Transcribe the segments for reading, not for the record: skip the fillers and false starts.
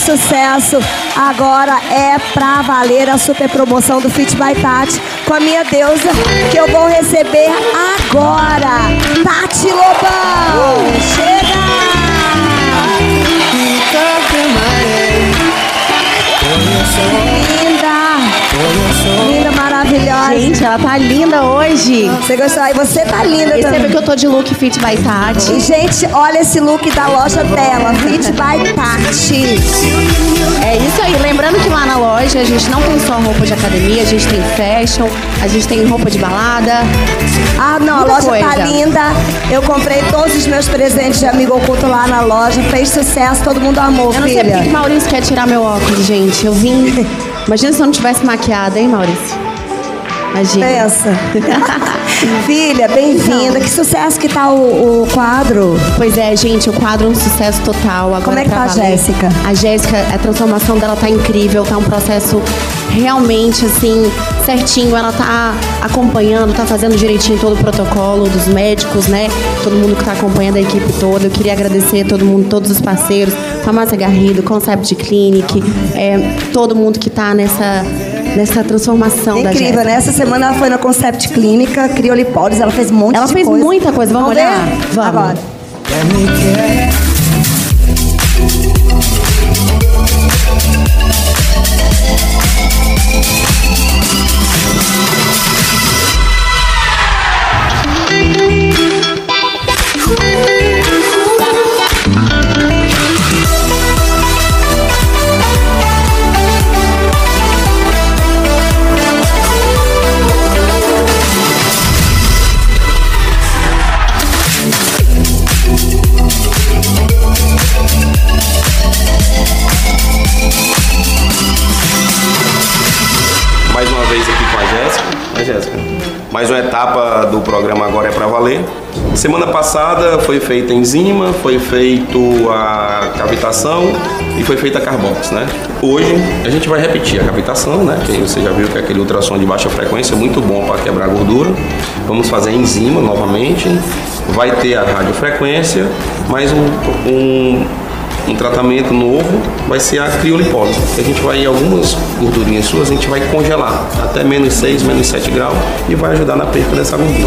sucesso. Agora é pra valer a super promoção do Fit by Tati com a minha deusa, que eu vou receber agora. Tati Lobão, chega! Linda, maravilhosa. Gente, ela tá linda hoje. Você gostou? E você tá linda também. Percebe que eu tô de look Fit by Tati. E, gente, olha esse look da loja dela, Fit by Tati. É isso aí. Lembrando que lá na loja a gente não tem só roupa de academia, a gente tem fashion, a gente tem roupa de balada. Ah, não, a loja tá linda. Eu comprei todos os meus presentes de amigo oculto lá na loja. Fez sucesso, todo mundo amou, eu não filha. sei porque que Maurício quer tirar meu óculos, gente. Eu vim... Imagina se eu não tivesse maquiada, hein, Maurício? Imagina. Pensa. Filha, bem-vinda. Que sucesso que tá o quadro. Pois é, gente, o quadro é um sucesso total. Agora, como é que tá a Jéssica? A Jéssica, a transformação dela tá incrível, tá um processo realmente, assim, certinho. Ela tá acompanhando, tá fazendo direitinho todo o protocolo dos médicos, né? Todo mundo que tá acompanhando a equipe toda. Eu queria agradecer a todo mundo, todos os parceiros, Farmácia Garrido, Concept Clinic, todo mundo que tá nessa transformação da Jéssica. Incrível, né? Essa semana ela foi na Concept Clínica, criolipólise, ela fez um monte de coisa. Ela fez muita coisa, vamos olhar? Vamos. Agora. Mais uma vez aqui com a Jéssica. Mais uma etapa do programa Agora é Pra Valer. Semana passada foi feita a enzima, foi feito a cavitação e foi feita a Carbox, né? Hoje a gente vai repetir a cavitação, né? Que você já viu que é aquele ultrassom de baixa frequência, muito bom para quebrar gordura. Vamos fazer a enzima novamente. Vai ter a radiofrequência, mais um tratamento novo, vai ser a criolipólise. A gente vai, algumas gordurinhas suas, a gente vai congelar até menos 6, menos 7 graus e vai ajudar na perda dessa gordura.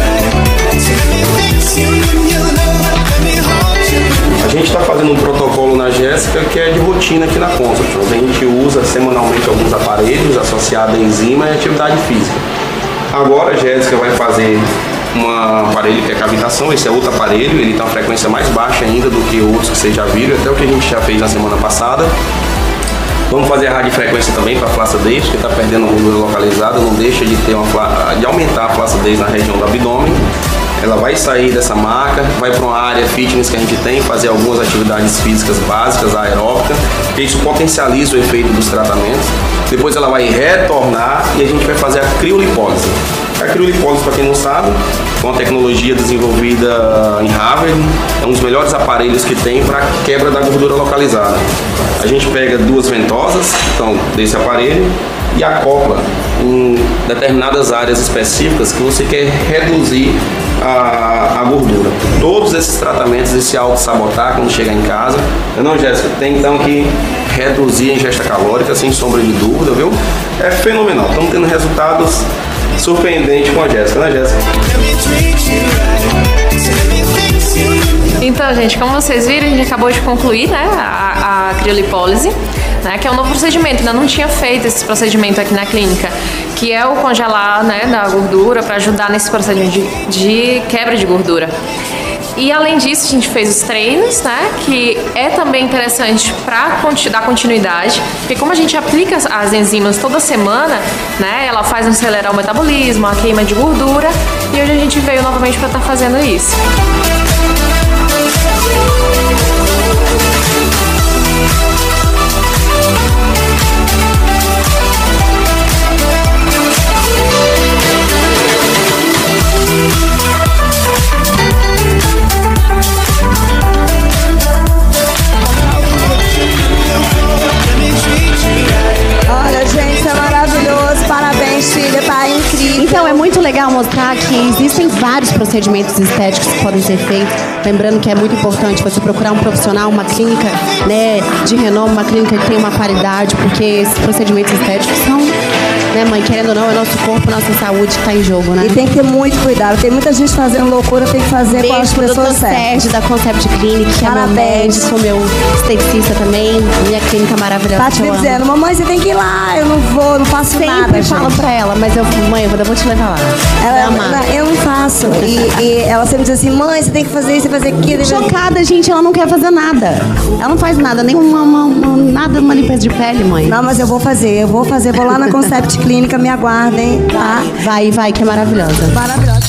A gente está fazendo um protocolo na Jéssica que é de rotina aqui na Consult. A gente usa semanalmente alguns aparelhos associados à enzima e atividade física. Agora a Jéssica vai fazer um aparelho que é cavitação, esse é outro aparelho, ele tem uma frequência mais baixa ainda do que outros que vocês já viram, até o que a gente já fez na semana passada. Vamos fazer a radiofrequência também para a flacidez, que está perdendo gordura localizada, não deixa de ter de aumentar a flacidez na região do abdômen. Ela vai sair dessa marca, vai para uma área fitness que a gente tem, fazer algumas atividades físicas básicas, aeróbicas, porque isso potencializa o efeito dos tratamentos. Depois ela vai retornar e a gente vai fazer a criolipólise. A criolipólise, para quem não sabe, é uma tecnologia desenvolvida em Harvard, é um dos melhores aparelhos que tem para quebra da gordura localizada. A gente pega duas ventosas, então, desse aparelho, e acopla em determinadas áreas específicas que você quer reduzir a gordura. Todos esses tratamentos de se auto-sabotar quando chegar em casa, não, Jéssica, tem então que reduzir a ingesta calórica, sem sombra de dúvida, viu? É fenomenal, estamos tendo resultados surpreendentes com a Jéssica, né, Jéssica? Então, gente, como vocês viram, a gente acabou de concluir, né, a criolipólise, né, que é um novo procedimento. Ainda não tinha feito esse procedimento aqui na clínica, que é o congelar, né, da gordura para ajudar nesse procedimento de quebra de gordura. E além disso, a gente fez os treinos, né, que é também interessante para dar continuidade, porque como a gente aplica as enzimas toda semana, né, ela faz acelerar o metabolismo, a queima de gordura, e hoje a gente veio novamente para estar fazendo isso. Olha, gente, é maravilhoso. Parabéns, filha, tá incrível. Então, é muito legal mostrar que existem vários procedimentos estéticos que podem ser feitos. Lembrando que é muito importante você procurar um profissional, uma clínica, né, de renome, uma clínica que tem uma qualidade, porque esses procedimentos estéticos são, né, mãe, querendo ou não, é nosso corpo, nossa saúde que está em jogo, né? E tem que ter muito cuidado. Tem muita gente fazendo loucura, tem que fazer com as pessoas certas. Sérgio da Concept Clinic, que Parabéns. é meu médico, meu esteticista também, minha clínica maravilhosa. Tá te dizendo, mamãe, você tem que ir lá, eu não vou, não faço nada. Sempre falo pra ela, mas eu, mãe, eu vou te levar lá. Eu não faço. E ela sempre diz assim, mãe, você tem que fazer isso, fazer aquilo. Chocada, gente, ela não quer fazer nada. Ela não faz nada, nem nada, uma limpeza de pele, mãe. Não, mas eu vou fazer, vou lá na Concept Clínica, me aguardem, tá? Vai, que é maravilhosa. Maravilhosa.